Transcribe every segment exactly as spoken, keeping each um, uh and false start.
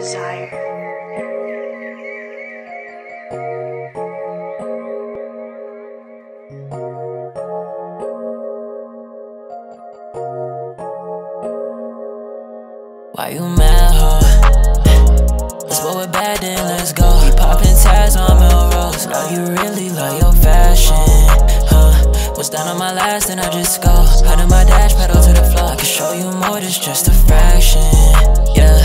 desire. Why you mad, huh? Let's go with bad, then let's go. We poppin' tags on Melrose. Now you really love your fashion, huh? Was down on my last, then I just go. Out of my dash, pedal to the floor. I can show you more, this just a fraction, yeah.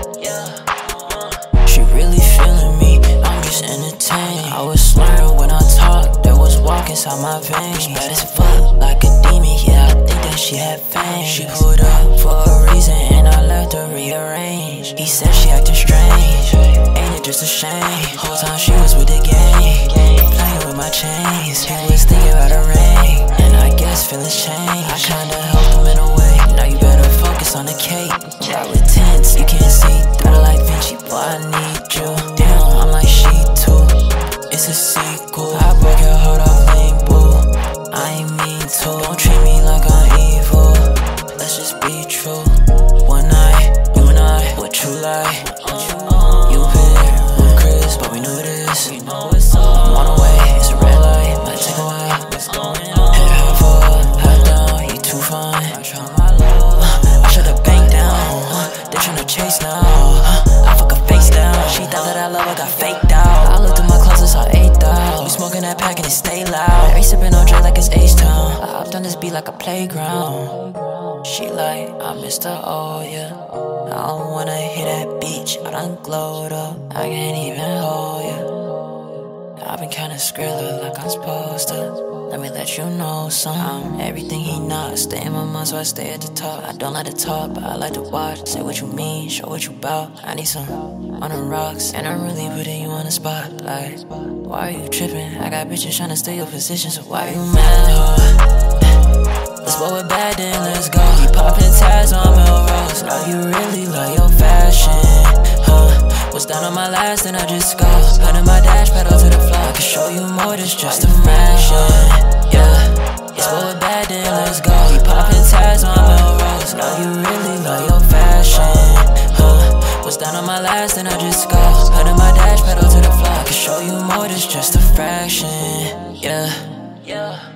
She really feeling me, I'm just entertained. I was slurring when I talked, there was walk inside my veins. Bad as fuck, like a demon, yeah, I think that she had fame. She pulled up for a reason, and I left her rearrange. He said she acting strange, ain't it just a shame? Whole time she was with the gang, playing with my chains. He was thinking about a ring, and I guess feelings change. I kinda helped him in a way, now you better focus on the cake. Ride with tints, you can't see through the like Vincii, boy I need you. Damn, I'm like she too, it's a sequel. I broke your heart off lane, boo, I ain't mean to. Don't treat me like I'm evil, let's just be true. One night, you and I, what you like? You here with Chris, but we knew this. I'm on the way, it's a red light, might take a while. Head half up, head down, you too fine. I should've banked down, they tryna chase now. I fuck her face down, she thought that I love her, got faked out. I looked at my closet, saw eight out. We smoking that pack and it stay loud. Every sippin' on Dre like it's H-Town. I hopped on this beat like a playground. She like, I'm Mister Oh yeah. I don't wanna hit that beach, I done glowed up, I can't even hold you. I've been kinda skrilla like I'm supposed to. Let me let you know something. I'm everything he not, stay in my mind so I stay at the top. I don't like to talk, but I like to watch. Say what you mean, show what you bout. I need some on the rocks, and I'm really putting you on the spot. Like, why are you tripping? I got bitches tryna steal your position, so why you mad, huh? Let's go with bad, then let's go. We poppin' tags on Melrose. Now you really love your fashion, huh? Was down on my last, then I just go. Out of my dash, pedal to the floor. I can show you more, this just a fraction, yeah. Let's go with bad, then let's go. We poppin' tags on Melrose. Now you really love your fashion, huh? Was down on my last, then I just go. Out of my dash, pedal to the floor. I can show you more, this just a fraction, yeah. Yeah.